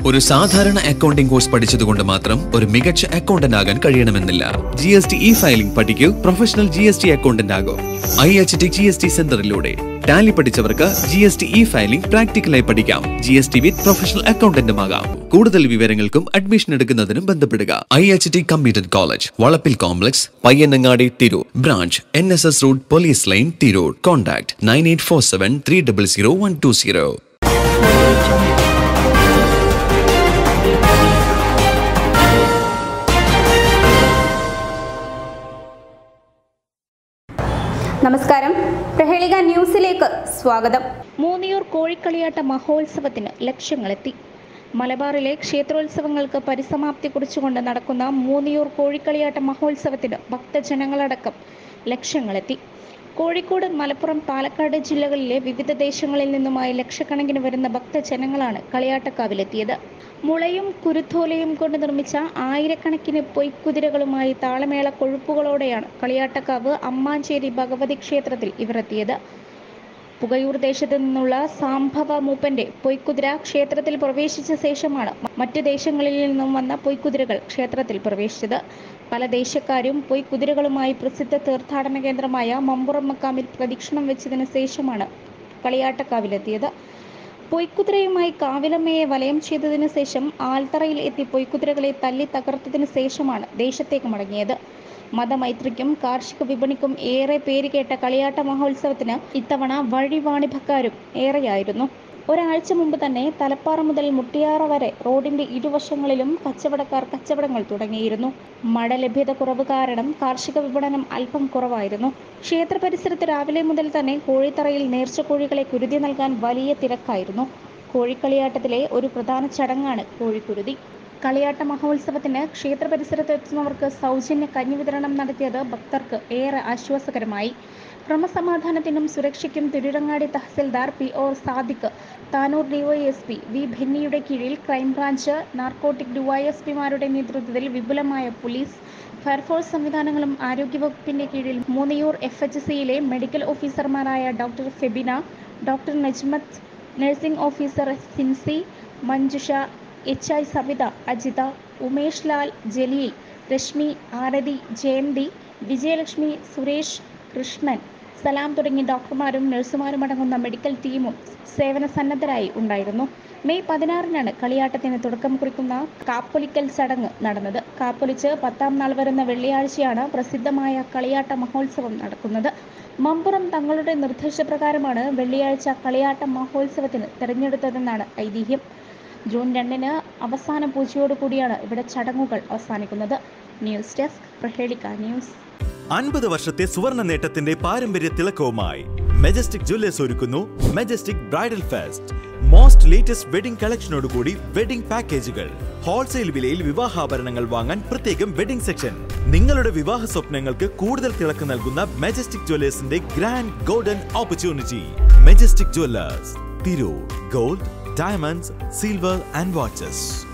ഒരു സാധാരണ accounting course പഠിച്ചതുകൊണ്ട് മാത്രം ഒരു മികച്ച അക്കൗണ്ടന്റ് ആകാൻ കഴിയണമെന്നില്ല. GST ഫയലിംഗ് പഠിക്കൂ, പ്രൊഫഷണൽ GST അക്കൗണ്ടന്റ് ആകും. IHT GST സെന്ററിലൂടെ ടാലി പഠിച്ചവർക്ക് GST ഫയലിംഗ് പ്രാക്ടിക്കലായി പഠിക്കാം. GST വിത്ത് പ്രൊഫഷണൽ അക്കൗണ്ടന്റും ആകാം. കൂടുതൽ വിവരങ്ങൾക്കും അഡ്മിഷൻ എടുക്കുന്നതിനും ബന്ധപ്പെടുക. IHT കമ്പ്യൂട്ടർ കോളേജ്, വളപ്പിൽ complex, Payyanangadi, Tirur. Branch NSS road, police line, Tirur. Contact 9847300120. നമസ്കാരം, പ്രഹേളിക ന്യൂസിലേക്ക് സ്വാഗതം. മൂന്നിയൂർ കോഴിക്കളിയാട്ട മഹോത്സവത്തിന് ലക്ഷങ്ങളെത്തി. മലബാറിലെ ക്ഷേത്രോത്സവങ്ങൾക്ക് പരിസമാപ്തി കുറിച്ചുകൊണ്ട് നടക്കുന്ന മൂന്നിയൂർ കോഴിക്കളിയാട്ട മഹോത്സവത്തിന് ഭക്തജനങ്ങളടക്കം ലക്ഷങ്ങളെത്തി. കോഴിക്കോട്, മലപ്പുറം, പാലക്കാട് ജില്ലകളിലെ വിവിധ ദേശങ്ങളിൽ നിന്നുമായി ലക്ഷക്കണക്കിന് വരുന്ന ഭക്തജനങ്ങളാണ് കളിയാട്ടക്കാവിലെത്തിയത്. മുളയും കുരുത്തോലയും കൊണ്ട് നിർമ്മിച്ച ആയിരക്കണക്കിന് പൊയ്ക്കുതിരകളുമായി താളമേള കൊഴുപ്പുകളോടെയാണ് കളിയാട്ടക്കാവ് അമ്മാഞ്ചേരി ഭഗവതി ക്ഷേത്രത്തിൽ ഇവർ എത്തിയത്. പുകയൂർ ദേശത്തു നിന്നുള്ള സാംഭവ മൂപ്പന്റെ പൊയ്ക്കുതിര ക്ഷേത്രത്തിൽ പ്രവേശിച്ച ശേഷമാണ് മറ്റു ദേശങ്ങളിൽ നിന്നും വന്ന പൊയ്ക്കുതിരകൾ ക്ഷേത്രത്തിൽ പ്രവേശിച്ചത്. പല ദേശക്കാരും പൊയ്ക്കുതിരകളുമായി പ്രസിദ്ധ തീർത്ഥാടന കേന്ദ്രമായ മമ്പുറം മക്കാമിൽ പ്രദക്ഷിണം വെച്ചതിന് ശേഷമാണ് കളിയാട്ടക്കാവിലെത്തിയത്. പൊയ്ക്കുതിരയുമായി കാവിലമ്മയെ വലയം ചെയ്തതിനു ശേഷം ആൽത്തറയിൽ എത്തി പൊയ്ക്കുതിരകളെ തല്ലി തകർത്തതിനു ശേഷമാണ് ദേശത്തേക്ക് മടങ്ങിയത്. മതമൈത്രിക്കും കാർഷിക വിപണിക്കും ഏറെ പേരുകേട്ട കളിയാട്ട മഹോത്സവത്തിന് ഇത്തവണ വഴിവാണിഭക്കാരും ഏറെയായിരുന്നു. ഒരാഴ്ച മുമ്പ് തന്നെ തലപ്പാറ മുതൽ മുട്ടിയാറ വരെ റോഡിന്റെ ഇരുവശങ്ങളിലും കച്ചവടക്കാർ കച്ചവടങ്ങൾ തുടങ്ങിയിരുന്നു. മഴ ലഭ്യത കുറവ് കാരണം കാർഷിക വിപണനം അല്പം കുറവായിരുന്നു. ക്ഷേത്ര പരിസരത്ത് രാവിലെ മുതൽ തന്നെ കോഴിത്തറയിൽ നേർച്ചക്കോഴികളെ കുരുതി നൽകാൻ വലിയ തിരക്കായിരുന്നു. കോഴിക്കളിയാട്ടത്തിലെ ഒരു പ്രധാന ചടങ്ങാണ് കോഴിക്കുരുതി. കളിയാട്ട മഹോത്സവത്തിന് ക്ഷേത്ര പരിസരത്ത് എത്തുന്നവർക്ക് സൗജന്യ കഞ്ഞി വിതരണം നടത്തിയത് ഭക്തർക്ക് ഏറെ ആശ്വാസകരമായി. ക്രമസമാധാനത്തിനും സുരക്ഷയ്ക്കും Tirurangadi tahsildar PO Sadiq, Tanur DYSP V ബെന്നിയുടെ കീഴിൽ ക്രൈംബ്രാഞ്ച്, നാർക്കോട്ടിക് DYSPമാരുടെ നേതൃത്വത്തിൽ വിപുലമായ പോലീസ്, ഫയർഫോഴ്സ് സംവിധാനങ്ങളും ആരോഗ്യവകുപ്പിന്റെ കീഴിൽ മൂന്നിയൂർ FHCയിലെ മെഡിക്കൽ ഓഫീസർമാരായ doctor Febina, doctor Najmath, nursing officer Sincy, Manjusha, HI Savitha, Ajitha, Umesh Lal, Jaleel, Reshmi, Arathi, Jayanthi, Vijayalakshmi, Suresh, Krishnan, Salam തുടങ്ങി ഡോക്ടർമാരും നഴ്സുമാരും അടങ്ങുന്ന മെഡിക്കൽ ടീമും സേവന സന്നദ്ധരായി ഉണ്ടായിരുന്നു. മെയ് 16-നാണ് കളിയാട്ടത്തിന് തുടക്കം കുറിക്കുന്ന കാപ്പൊലിക്കൽ ചടങ്ങ് നടന്നത്. കാപ്പൊലിച്ച് 10-ാം നാൾ വരുന്ന വെള്ളിയാഴ്ചയാണ് പ്രസിദ്ധമായ കളിയാട്ട മഹോത്സവം നടക്കുന്നത്. മമ്പുറം തങ്ങളുടെ നിർദ്ദേശപ്രകാരമാണ് വെള്ളിയാഴ്ച കളിയാട്ട മഹോത്സവത്തിന് തിരഞ്ഞെടുത്തതെന്നാണ് ഐതിഹ്യം. ജൂൺ 2-ന് അവസാന പൂജയോടുകൂടിയാണ് ഇവിടെ ചടങ്ങുകൾ അവസാനിക്കുന്നത്. ന്യൂസ് ഡെസ്ക്, പ്രഹേളിക ന്യൂസ്. 50 വർഷത്തെ സുവർണ നേട്ടത്തിന്റെ പാരമ്പര്യ തിളക്കവുമായി മെജസ്റ്റിക് ജ്വല്ലേഴ്സ് ഒരുക്കുന്നു majestic bridal fest. Most latest wedding കളക്ഷനോടുകൂടി വെഡിംഗ് പാക്കേജുകൾ. ഹോൾസെയിൽ വിലയിൽ വിവാഹാഭരണങ്ങൾ വാങ്ങാൻ പ്രത്യേകം വെഡിംഗ് സെക്ഷൻ. നിങ്ങളുടെ വിവാഹ സ്വപ്നങ്ങൾക്ക് കൂടുതൽ തിളക്കം നൽകുന്ന മെജസ്റ്റിക് ജ്വല്ലേഴ്സിന്റെ grand golden opportunity. Majestic jewellers, Tirur. Gold, diamonds, silver and watches.